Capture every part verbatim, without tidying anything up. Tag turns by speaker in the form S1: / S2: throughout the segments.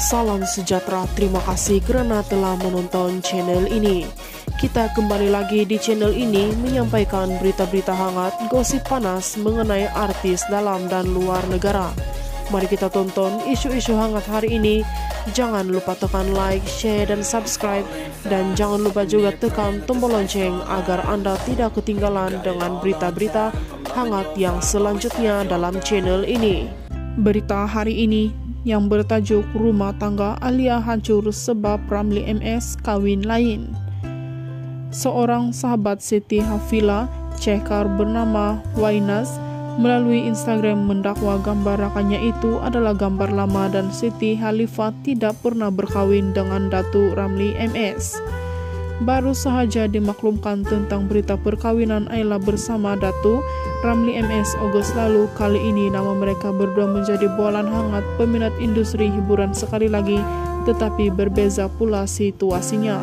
S1: Salam sejahtera, terima kasih karena telah menonton channel ini. Kita kembali lagi di channel ini menyampaikan berita-berita hangat, gosip panas mengenai artis dalam dan luar negara. Mari kita tonton isu-isu hangat hari ini. Jangan lupa tekan like, share, dan subscribe. Dan jangan lupa juga tekan tombol lonceng agar Anda tidak ketinggalan dengan berita-berita hangat yang selanjutnya dalam channel ini. Berita hari ini yang bertajuk Rumah Tangga Alia Hancur Sebab Ramli M S Kawin Lain. Seorang sahabat Siti Hafila, cekar bernama Wainas, melalui Instagram mendakwa gambar rakannya itu adalah gambar lama dan Siti Khalifah tidak pernah berkawin dengan Datu Ramli M S. Baru sahaja dimaklumkan tentang berita perkawinan Ayla bersama Datu Ramli M S Agustus lalu. Kali ini nama mereka berdua menjadi bualan hangat peminat industri hiburan sekali lagi, tetapi berbeza pula situasinya.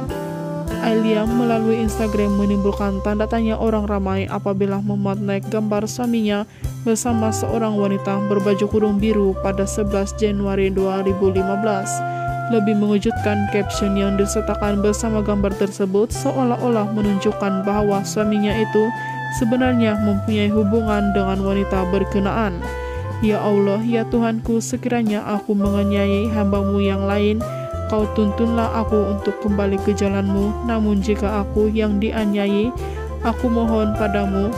S1: Ayla melalui Instagram menimbulkan tanda tanya orang ramai apabila memuat naik gambar suaminya bersama seorang wanita berbaju kurung biru pada sebelas Januari dua ribu lima belas. Lebih mengejutkan, caption yang disertakan bersama gambar tersebut seolah-olah menunjukkan bahwa suaminya itu sebenarnya mempunyai hubungan dengan wanita berkenaan. Ya Allah, ya Tuhanku, sekiranya aku menganiayai hamba-Mu yang lain, Kau tuntunlah aku untuk kembali ke jalan-Mu. Namun jika aku yang dianiayai, aku mohon padamu,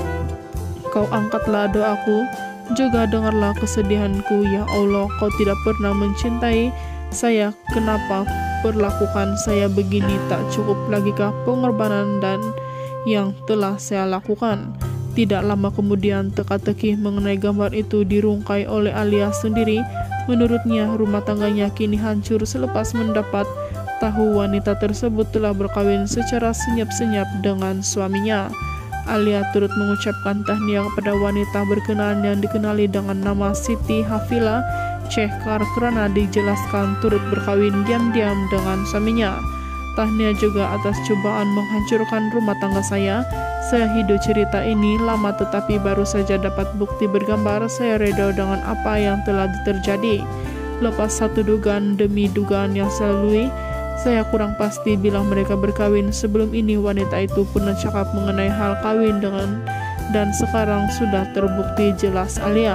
S1: Kau angkatlah doaku, juga dengarlah kesedihanku. Ya Allah, Kau tidak pernah mencintai saya, kenapa perlakukan saya begini? Tak cukup lagikah pengorbanan dan yang telah saya lakukan? Tidak lama kemudian teka-teki mengenai gambar itu dirungkai oleh Alia sendiri. Menurutnya rumah tangganya kini hancur selepas mendapat tahu wanita tersebut telah berkawin secara senyap-senyap dengan suaminya. Alia turut mengucapkan tahniah kepada wanita berkenaan yang dikenali dengan nama Siti Hafila, cekar karena dijelaskan turut berkawin diam-diam dengan suaminya. Tahniah juga atas cobaan menghancurkan rumah tangga saya. Saya hidup cerita ini lama tetapi baru saja dapat bukti bergambar. Saya reda dengan apa yang telah terjadi. Lepas satu dugaan demi dugaan yang saya lalui, saya kurang pasti bila mereka berkawin. Sebelum ini wanita itu pernah cakap mengenai hal kawin dengan dan sekarang sudah terbukti jelas. Alia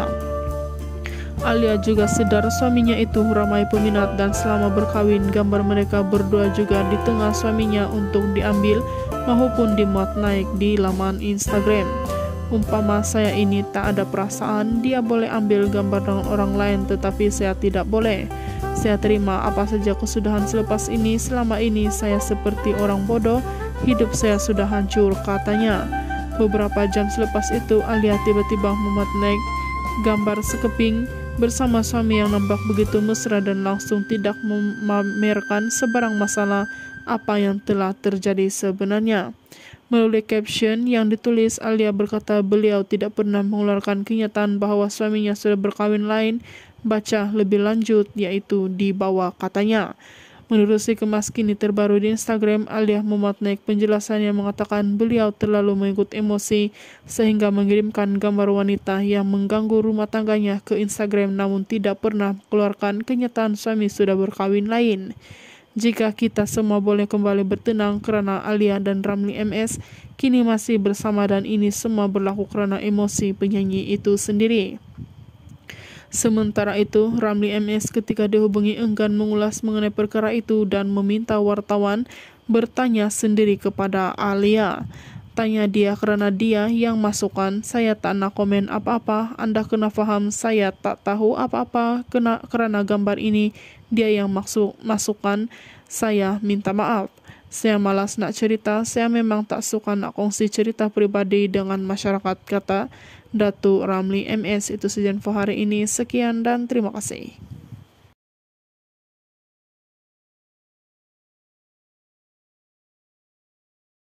S1: Alia juga sadar suaminya itu ramai peminat dan selama berkawin gambar mereka berdua juga di tengah suaminya untuk diambil maupun dimuat naik di laman Instagram. Umpama saya ini tak ada perasaan, dia boleh ambil gambar dengan orang lain tetapi saya tidak boleh. Saya terima apa saja kesudahan selepas ini. Selama ini saya seperti orang bodoh, hidup saya sudah hancur, katanya. Beberapa jam selepas itu Alia tiba-tiba memuat naik gambar sekeping bersama suami yang nampak begitu mesra dan langsung tidak memamerkan sebarang masalah apa yang telah terjadi sebenarnya. Melalui caption yang ditulis, Alia berkata beliau tidak pernah mengeluarkan kenyataan bahwa suaminya sudah berkawin lain. Baca lebih lanjut, yaitu di bawah, katanya. Menurut si kemas kini terbaru di Instagram, Alia memuat naik penjelasan yang mengatakan beliau terlalu mengikut emosi sehingga mengirimkan gambar wanita yang mengganggu rumah tangganya ke Instagram namun tidak pernah mengeluarkan kenyataan suami sudah berkawin lain. Jika kita semua boleh kembali bertenang karena Alia dan Ramli M S kini masih bersama dan ini semua berlaku karena emosi penyanyi itu sendiri. Sementara itu, Ramli M S ketika dihubungi enggan mengulas mengenai perkara itu dan meminta wartawan bertanya sendiri kepada Alia. Tanya dia karena dia yang masukkan, saya tak nak komen apa-apa, Anda kena faham saya tak tahu apa-apa kena, karena gambar ini dia yang masuk, masukkan, saya minta maaf. Saya malas nak cerita, saya memang tak suka nak kongsi cerita pribadi dengan masyarakat, kata Datu Ramli M S. Itu saja info hari ini. Sekian dan terima kasih.